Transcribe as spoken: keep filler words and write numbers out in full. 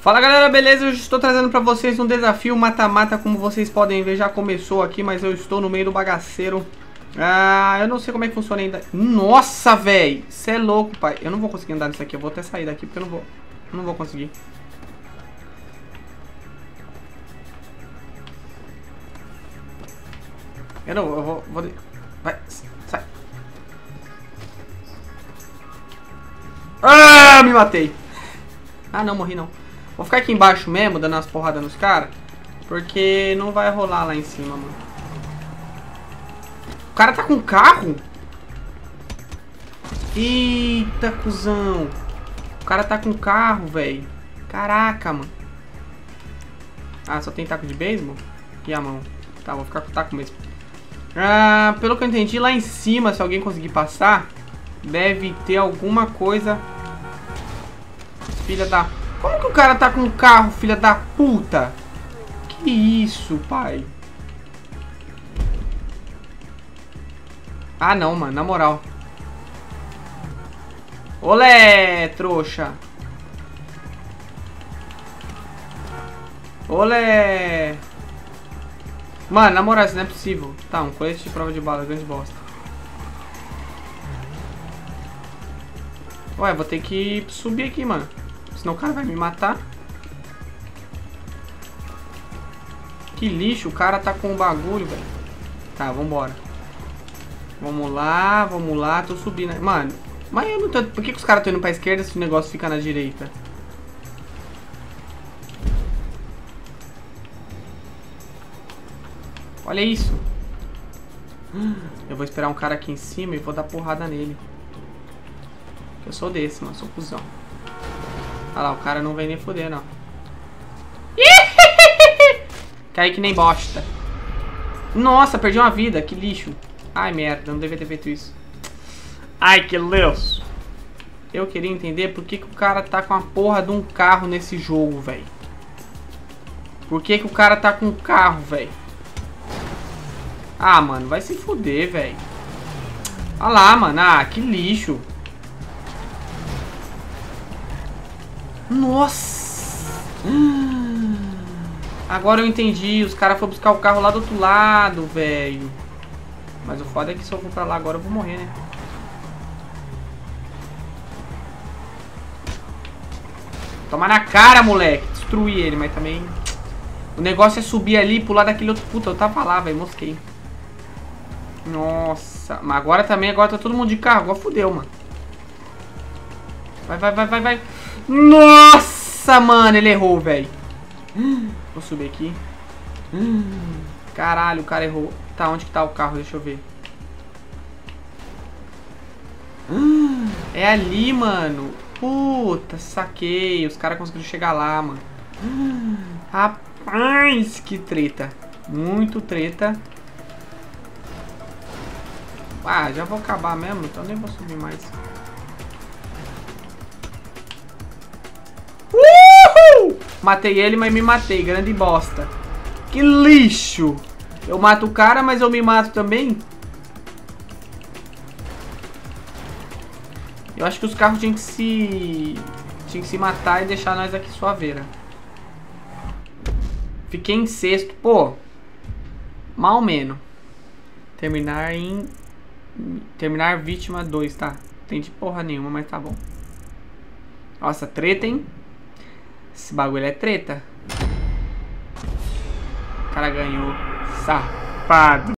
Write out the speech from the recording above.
Fala galera, beleza? Eu estou trazendo pra vocês um desafio mata-mata. Como vocês podem ver, já começou aqui, mas eu estou no meio do bagaceiro. Ah, eu não sei como é que funciona ainda. Nossa, velho, você é louco, pai. Eu não vou conseguir andar nisso aqui, eu vou até sair daqui porque eu não vou, eu não vou conseguir. Eu não, eu vou, vou... Vai, sai. Ah, me matei. Ah, não, morri não. Vou ficar aqui embaixo mesmo, dando umas porradas nos caras, porque não vai rolar lá em cima, mano. O cara tá com carro? Eita, cuzão. O cara tá com carro, velho. Caraca, mano. Ah, só tem taco de beisebol? E a mão? Tá, vou ficar com o taco mesmo. Ah, pelo que eu entendi, lá em cima, se alguém conseguir passar, deve ter alguma coisa. Filha da... Como que o cara tá com um carro, filha da puta? Que isso, pai? Ah, não, mano, na moral. Olé, trouxa. Olé. Mano, na moral, isso não é possível. Tá, um colete de prova de bala, grande bosta. Ué, vou ter que subir aqui, mano. Senão o cara vai me matar. Que lixo, o cara tá com um bagulho, velho. Tá, vambora. Vamos lá, vamos lá. Tô subindo. Mano, mas eu não tô... Por que, que os caras estão indo pra esquerda se o negócio fica na direita? Olha isso. Eu vou esperar um cara aqui em cima e vou dar porrada nele. Eu sou desse, mano. Sou cuzão. Olha lá, o cara não vem nem foder, não. Caí que nem bosta. Nossa, perdi uma vida. Que lixo. Ai, merda. Não devia ter feito isso. Ai, que lixo. Eu queria entender por que, que o cara tá com a porra de um carro nesse jogo, velho. Por que, que o cara tá com um carro, velho? Ah, mano, vai se fuder, velho. Olha lá, mano. Ah, que lixo. Nossa. Agora eu entendi. Os caras foram buscar o carro lá do outro lado, velho. Mas o foda é que se eu for pra lá agora eu vou morrer, né? Toma na cara, moleque. Destruir ele, mas também... O negócio é subir ali e pular daquele outro... Puta, eu tava lá, velho. Mosquei. Nossa. Mas agora também, agora tá todo mundo de carro. Agora fudeu, mano. Vai, vai, vai, vai, vai. Nossa, mano. Ele errou, velho. Vou subir aqui. Caralho, o cara errou. Tá, onde que tá o carro? Deixa eu ver. É ali, mano. Puta, saquei. Os caras conseguiram chegar lá, mano. Rapaz, que treta. Muito treta. Ah, já vou acabar mesmo, então nem vou subir mais. Uhul! Matei ele, mas me matei. Grande bosta. Que lixo. Eu mato o cara, mas eu me mato também. Eu acho que os carros tinham que se... Tinham que se matar e deixar nós aqui suaveira. Fiquei em sexto. Pô. Mal menos. Terminar em... Terminar vítima dois, tá? Não tem de porra nenhuma, mas tá bom. Nossa, treta, hein? Esse bagulho é treta. O cara ganhou. Safado.